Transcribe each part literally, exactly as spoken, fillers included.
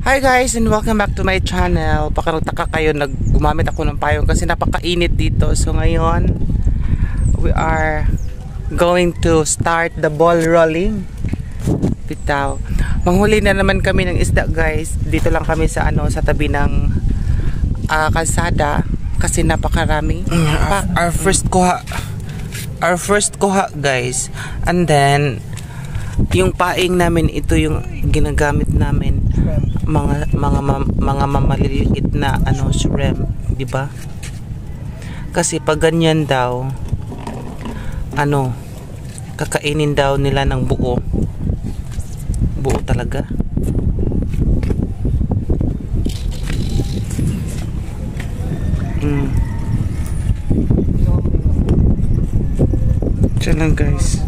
Hi guys and welcome back to my channel. Pakarutaka kayo, naggumamit ako ng payong kasi napakainit dito. So ngayon, we are going to start the ball rolling. Bitaw. Manghuli na naman kami ng isda guys. Dito lang kami sa ano sa tabi ng uh, kalsada kasi napakarami. Pa our first kuha. Our first kuha guys. And then yung paing namin, ito yung ginagamit namin, mga mga mga mamaliliit na ano shrimp, di ba? Kasi pag ganyan daw, ano, kakainin daw nila ng buo. Buo talaga. Mm. Diyan lang guys.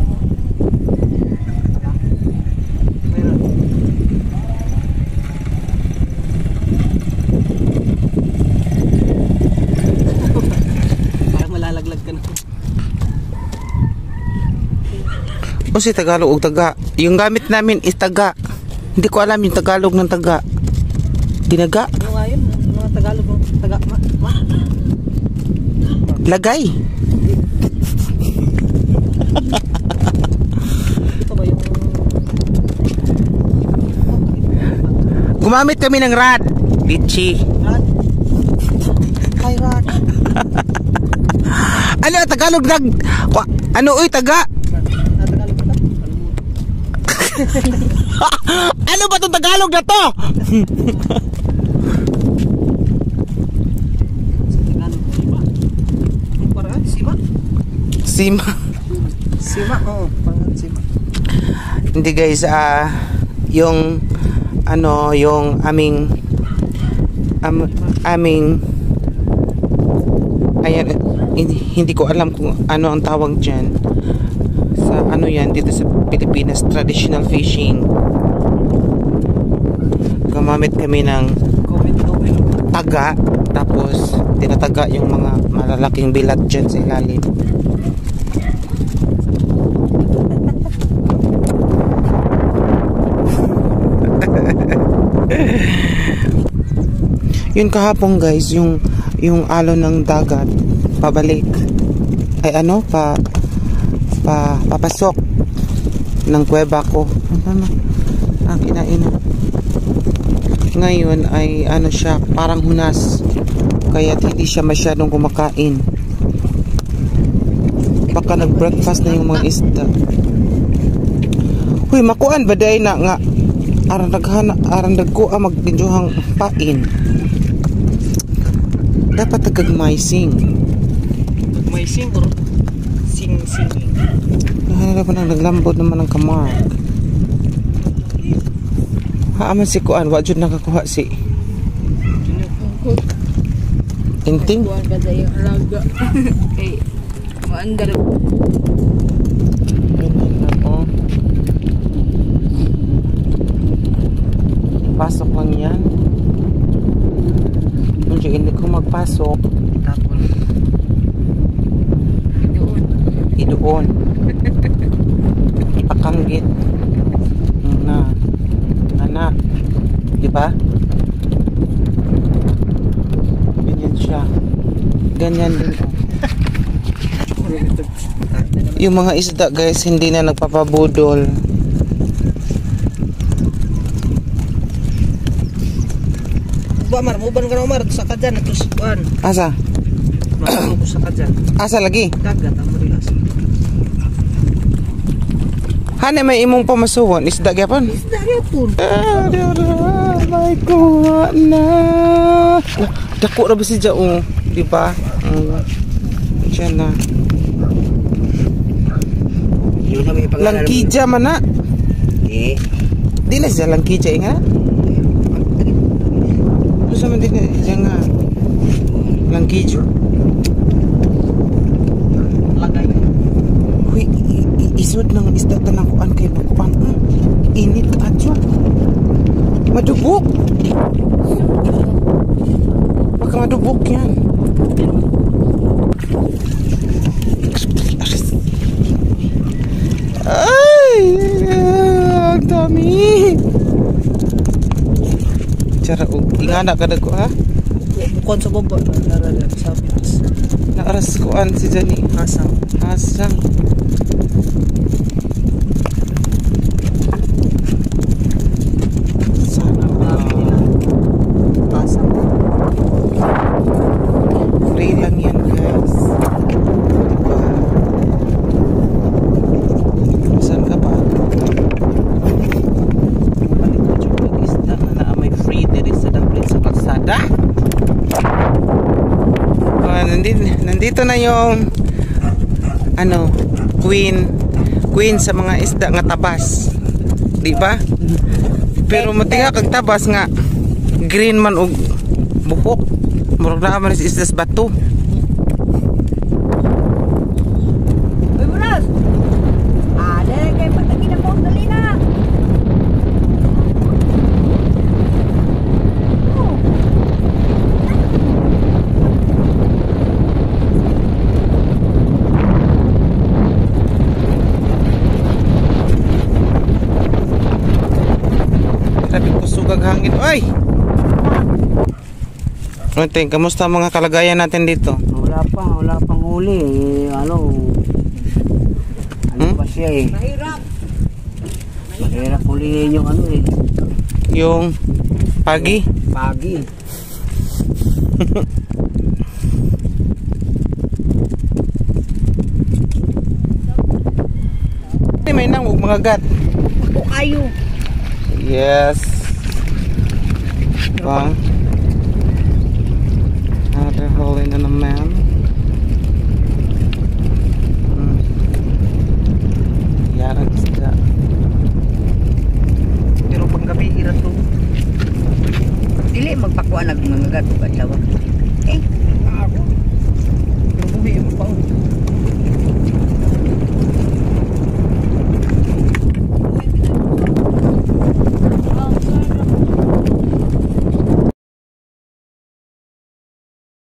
O si Tagalog o taga. Yung gamit namin is taga. Hindi ko alam yung Tagalog ng taga. Dinaga? Ano nga yun? Mga Tagalog ng taga. Ma, ma. Lagay. Ito ba yung... Gumamit kami ng rad. Litchi. Rad? Hi rad. Ano Tagalog nag... Ano uy taga? Ano ba itong Tagalog na to? Sima? Sima? Sima, oo. Pangat sima. Hindi guys, ah uh, yung ano, yung aming am, aming ayan, hindi, hindi ko alam kung ano ang tawag dyan sa ano yan dito sa Pilipinas, traditional fishing. Gumamit kami ng taga, tapos tinataga yung mga malalaking bilat dyan sa ilalim. Yun kahapon guys, yung yung alon ng dagat pabalik ay ano pa pa papasok ng kuweba ko. Ano na kinain. Ngayon ay ano siya, parang hunas, kaya hindi siya masyadong kumakain. Baka nag breakfast na yung mga isda. Huy, makuan ba day na nga aran daghana aran dagko ah magtinjuhang pain. Dapat tagag maising. Maising or sing sing. Ano pa nang naglambot naman ng kamar. Haaman si kuan, wa jud nakakuha si Inting. Kuan ba sa yung alaga? Kay maandar. Ganyan na po. Pasok lang yan. Kung hindi ko magpasok, Tapon. Doon. idoon. Ipakanggit. Na. Na. Diba? Ganyan siya. Ganyan din. Yung mga isda guys, hindi na nagpapabudol. Ba mar, muban ka na mar sa kadyan ito si kuan. Asa? Maro ko sa kadyan. Asa lagi? Dagat ang marilas. Hane may imong pamasuwon, isda gyapon. Isda gyapon. Ah, my God na. Oh, dako ra ba si Jao, di ba? Um, Diyan na. Yun na may pangalan. Langkija man na. Eh. Di na siya langkija nga. Ano sa man din diyan nga. Langkijo. Lagay. Huy, isod ng isda tanang kuan kay makuan. Hmm, init adyo. Madubok. Baka madubok yan. Ay, ang dami. Tsara og ingana kada ko ha. Bukod sa baba na narara sa pitas. Naaras ko an si Jani. Hasang. Hasang. Sana Hasang. free lang yan guys. Diba? Saan ka pa? Balik ko yung mag-isda na na may free diri sa damplit sa kalsada. Uh, nandito, nandito na yung ano, queen queen sa mga isda nga tabas. Di ba? Pero matinga kag tabas nga green man og buhok. Murag na man is isdas bato. Uy, Buras! Ada kayo patagi na po. Dali na! Grabe kusog ang hangin. Oy! Kunting, kamusta ang mga kalagayan natin dito? Wala pa, wala pang huli. Eh, ano, ano Hmm? pa siya eh. Mahirap! Mahirap hulihin yung ano eh. Yung pagi. Pagi. May nang mga gat. Ako kayo! Yes. Bang. Another hole in naman. Hmm. Yan ang isda. Pero panggabi ira to. Dili magpakuha nagmangagat ko adlaw. Eh,